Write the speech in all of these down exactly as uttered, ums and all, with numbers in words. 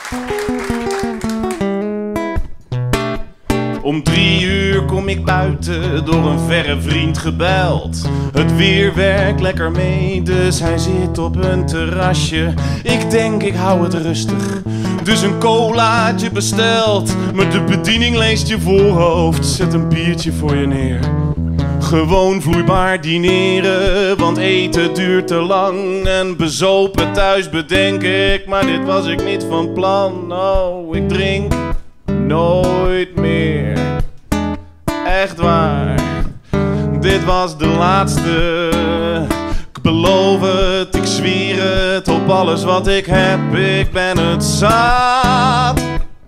Om drie uur kom ik buiten, door een verre vriend gebeld. Het weer werkt lekker mee, dus hij zit op een terrasje. Ik denk ik hou het rustig, dus een colaatje besteld. Met de bediening leest je voorhoofd, zet een biertje voor je neer. Gewoon vloeibaar dineren, want eten duurt te lang. En bezopen thuis bedenk ik, maar dit was ik niet van plan. Oh, ik drink nooit meer. Echt waar, dit was de laatste. Ik beloof het, ik zwier het op alles wat ik heb. Ik ben het zat.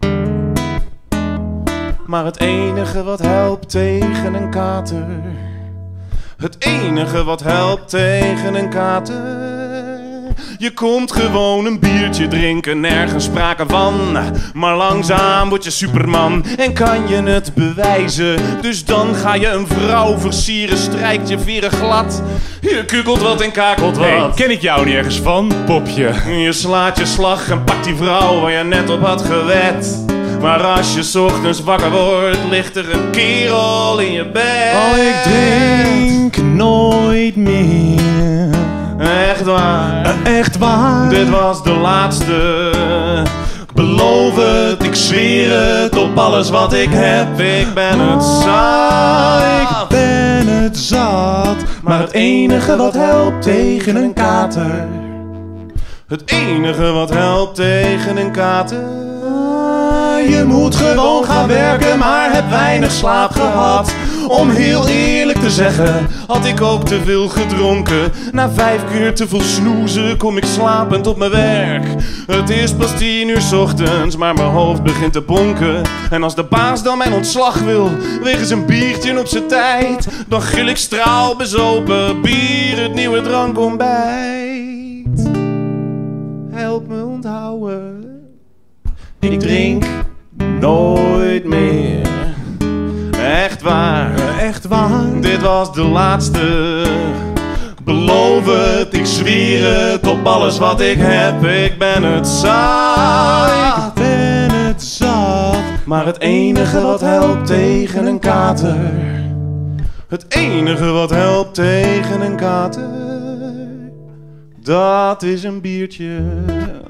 Maar het enige wat helpt tegen een kater, het enige wat helpt tegen een kater. Je komt gewoon een biertje drinken, nergens sprake van. Maar langzaam word je Superman en kan je het bewijzen. Dus dan ga je een vrouw versieren, strijkt je veren glad. Je kukelt wat en kakelt wat. Hey, ken ik jou niet ergens van, popje? Je slaat je slag en pakt die vrouw waar je net op had gewet. Maar als je 's ochtends wakker wordt, ligt er een kerel in je bed. Oh, ik drink nooit meer. Echt waar, Echt waar. dit was de laatste. Ik beloof het, ik zweer het op alles wat ik heb. Ik ben het zat. Ik ben het zat. Maar het enige wat helpt tegen een kater, het enige wat helpt tegen een kater. Je moet gewoon gaan werken, maar heb weinig slaap gehad. Om heel eerlijk te zeggen, had ik ook te veel gedronken. Na vijf keer te veel snoezen kom ik slapend op mijn werk. Het is pas tien uur 's ochtends, maar mijn hoofd begint te bonken. En als de baas dan mijn ontslag wil, wegens een biertje op zijn tijd, dan gil ik straalbezopen, bier het nieuwe drankontbijt. Help me onthouden, ik drink nooit meer. Echt waar, Echt waar. dit was de laatste. Ik beloof het, ik zwier het op alles wat ik heb. Ik ben het zat. Ik ben het zat. Maar het enige wat helpt tegen een kater, het enige wat helpt tegen een kater, dat is een biertje.